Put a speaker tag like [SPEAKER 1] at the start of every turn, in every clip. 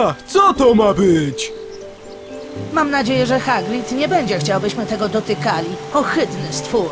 [SPEAKER 1] Co to ma być?
[SPEAKER 2] Mam nadzieję, że Hagrid nie będzie chciał, byśmy tego dotykali. Ohydny stwór.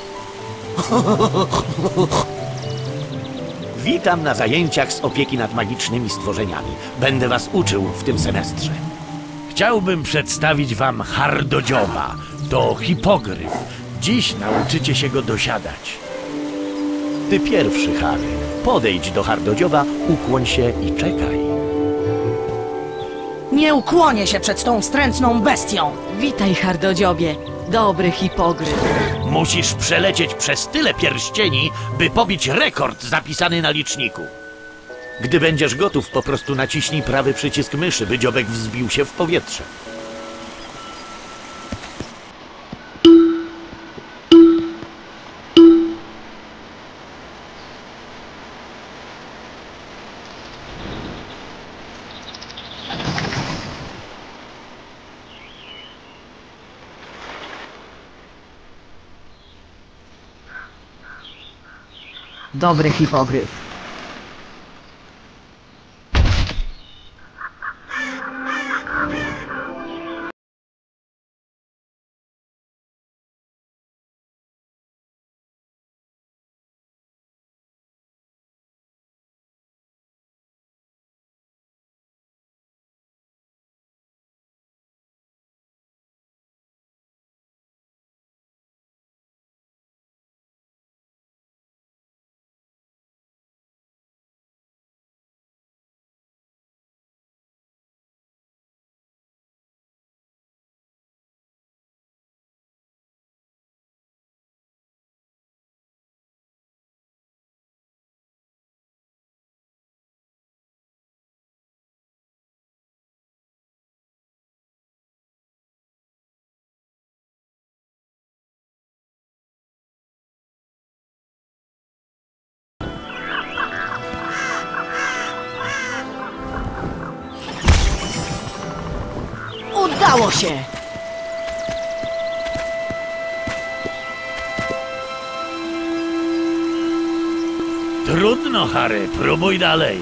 [SPEAKER 3] Witam na zajęciach z opieki nad magicznymi stworzeniami. Będę was uczył w tym semestrze. Chciałbym przedstawić wam Hardodzioba. To hipogryf. Dziś nauczycie się go dosiadać. Ty pierwszy, Harry. Podejdź do Hardodzioba, ukłoń się i czekaj.
[SPEAKER 2] Nie ukłonię się przed tą wstrętną bestią.
[SPEAKER 4] Witaj, Hardodziobie. Dobry hipogryf.
[SPEAKER 3] Musisz przelecieć przez tyle pierścieni, by pobić rekord zapisany na liczniku. Gdy będziesz gotów, po prostu naciśnij prawy przycisk myszy, by dziobek wzbił się w powietrze.
[SPEAKER 4] Dobry hipogryf.
[SPEAKER 2] Udało się!
[SPEAKER 3] Trudno, Harry. Próbuj dalej.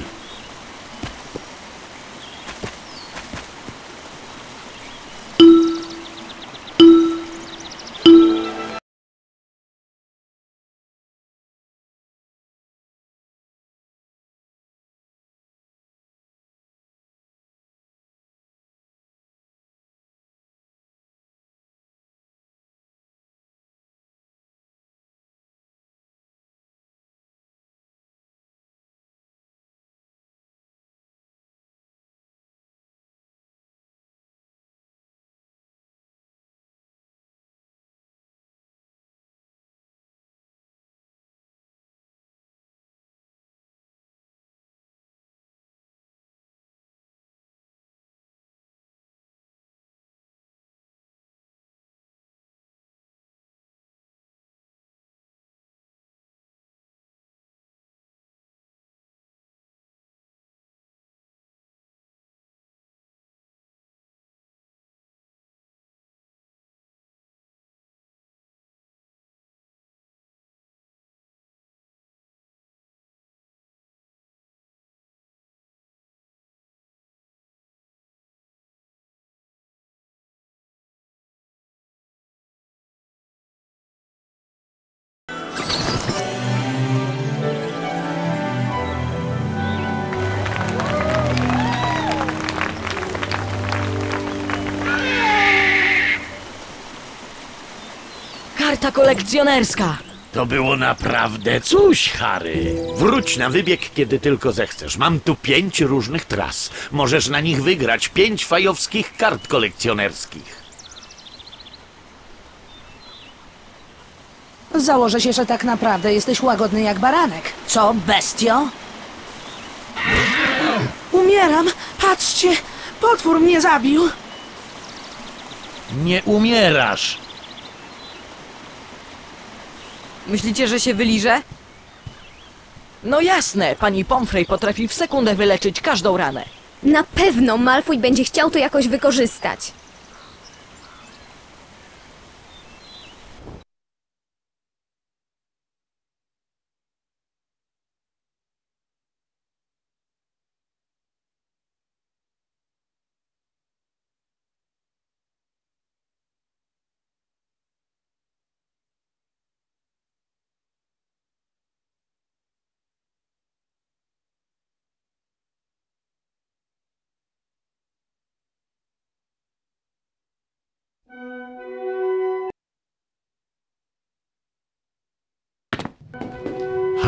[SPEAKER 4] Karta kolekcjonerska.
[SPEAKER 3] To było naprawdę coś, Harry. Wróć na wybieg, kiedy tylko zechcesz. Mam tu 5 różnych tras. Możesz na nich wygrać 5 fajowskich kart kolekcjonerskich.
[SPEAKER 2] Założę się, że tak naprawdę jesteś łagodny jak baranek. Co, bestio? Umieram! Patrzcie! Potwór mnie zabił!
[SPEAKER 3] Nie umierasz.
[SPEAKER 4] Myślicie, że się wyliże? No jasne, pani Pomfrey potrafi w sekundę wyleczyć każdą ranę.
[SPEAKER 5] Na pewno Malfoy będzie chciał to jakoś wykorzystać.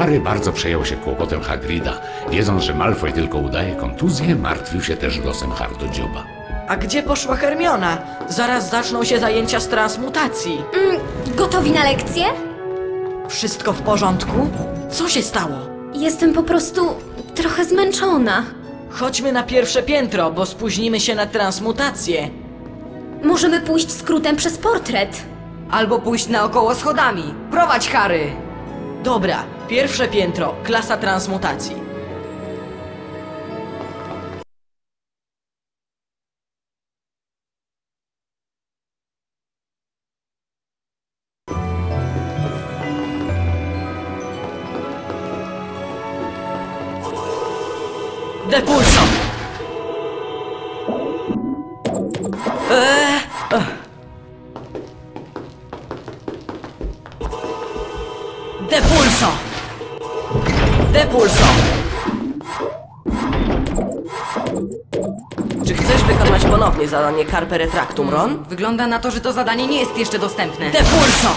[SPEAKER 6] Harry bardzo przejął się kłopotem Hagrida. Wiedząc, że Malfoy tylko udaje kontuzję, martwił się też losem Hardodzioba.
[SPEAKER 4] A gdzie poszła Hermiona? Zaraz zaczną się zajęcia z transmutacji.
[SPEAKER 5] Gotowi na lekcję?
[SPEAKER 4] Wszystko w porządku? Co się stało?
[SPEAKER 5] Jestem po prostu trochę zmęczona.
[SPEAKER 4] Chodźmy na pierwsze piętro, bo spóźnimy się na transmutację.
[SPEAKER 5] Możemy pójść skrótem przez portret.
[SPEAKER 7] Albo pójść naokoło schodami. Prowadź, Harry!
[SPEAKER 4] Dobra, pierwsze piętro, klasa transmutacji. Depulso! Depulso! Depulso! Czy chcesz wykonać ponownie zadanie Carpe Retractum, Ron?
[SPEAKER 7] Wygląda na to, że to zadanie nie jest jeszcze dostępne.
[SPEAKER 4] Depulso!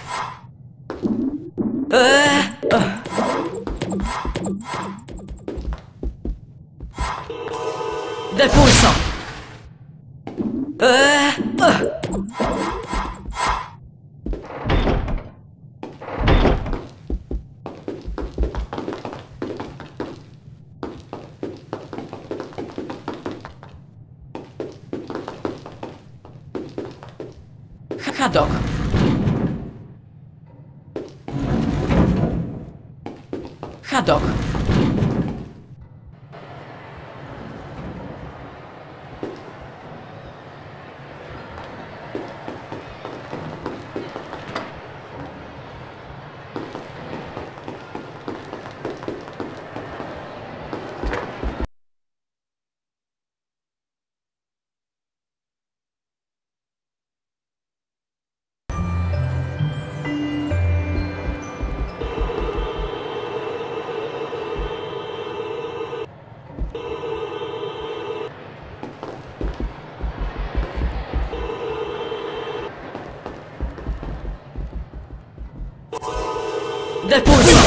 [SPEAKER 4] Depulso! Haddock. Haddock. Depulso!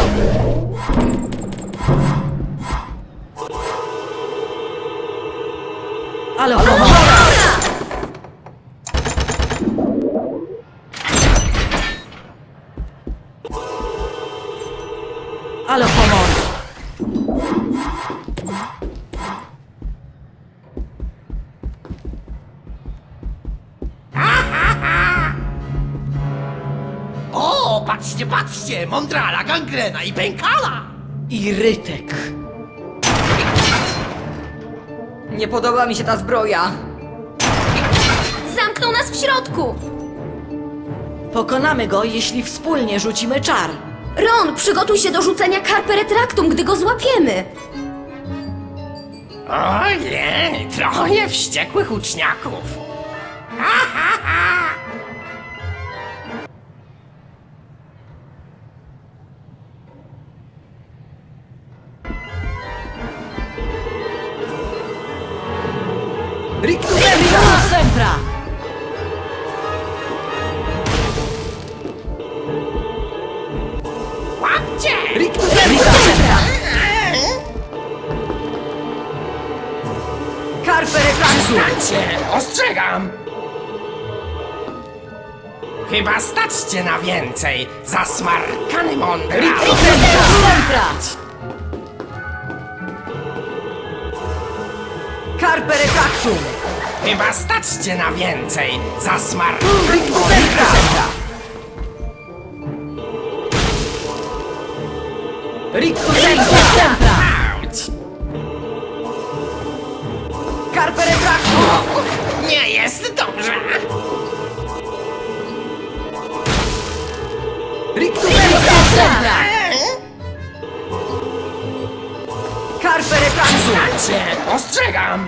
[SPEAKER 4] Ale pomoc! Ale pomoc!
[SPEAKER 8] O, patrzcie, patrzcie! Mondrala, gangrena i pękala!
[SPEAKER 4] I Rytek.
[SPEAKER 7] Nie podoba mi się ta zbroja.
[SPEAKER 5] Zamknął nas w środku!
[SPEAKER 4] Pokonamy go, jeśli wspólnie rzucimy czar.
[SPEAKER 5] Ron, przygotuj się do rzucenia Carpe Retractum, gdy go złapiemy.
[SPEAKER 8] Ojej, trochę wściekłych uczniaków.
[SPEAKER 7] Rictus
[SPEAKER 4] Rictus Sempra!
[SPEAKER 8] Łapcie!
[SPEAKER 7] Rictus
[SPEAKER 4] Sempra!
[SPEAKER 7] Carpe Retractum!
[SPEAKER 8] Stańcie! Ostrzegam! Chyba staćcie na więcej, zasmarkany Mondralo!
[SPEAKER 4] Sempra!
[SPEAKER 7] Carpe Retractum!
[SPEAKER 8] Chyba staćcie na więcej, zasmarkany
[SPEAKER 7] Rictus
[SPEAKER 8] Mondralo!
[SPEAKER 7] Sempra! Rictus Sempra!
[SPEAKER 8] Auć!
[SPEAKER 7] Carpe Retractum!
[SPEAKER 8] Nie jest dobrze!
[SPEAKER 7] Rictus Sempra! Carpe Retractum!
[SPEAKER 8] Stańcie! Ostrzegam!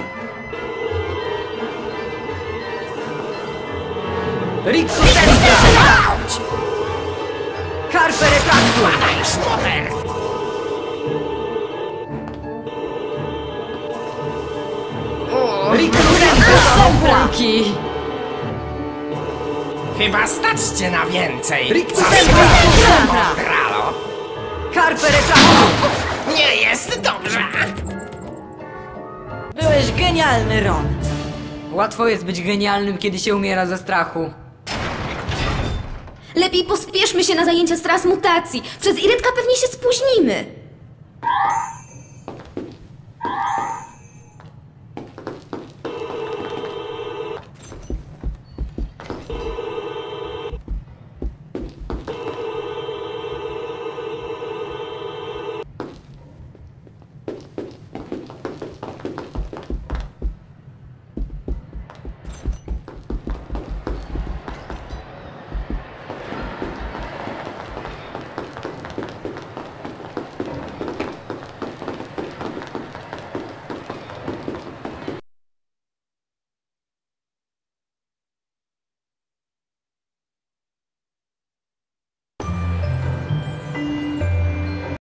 [SPEAKER 7] Rictus Sempra!
[SPEAKER 8] Auć!
[SPEAKER 7] Carpe Retractum!
[SPEAKER 8] Padaj, szmoter!
[SPEAKER 7] Rictus Sempra!
[SPEAKER 8] Chyba staćcie na więcej,
[SPEAKER 7] Rictus
[SPEAKER 8] zasmarkany
[SPEAKER 7] Sempra!
[SPEAKER 8] Mondralo!
[SPEAKER 7] Carpe retrahu!
[SPEAKER 8] Nie jest dobrze!
[SPEAKER 4] Byłeś genialny, Ron.
[SPEAKER 7] Łatwo jest być genialnym, kiedy się umiera ze strachu.
[SPEAKER 5] Lepiej pospieszmy się na zajęcia z transmutacji. Przez Iretka pewnie się spóźnimy.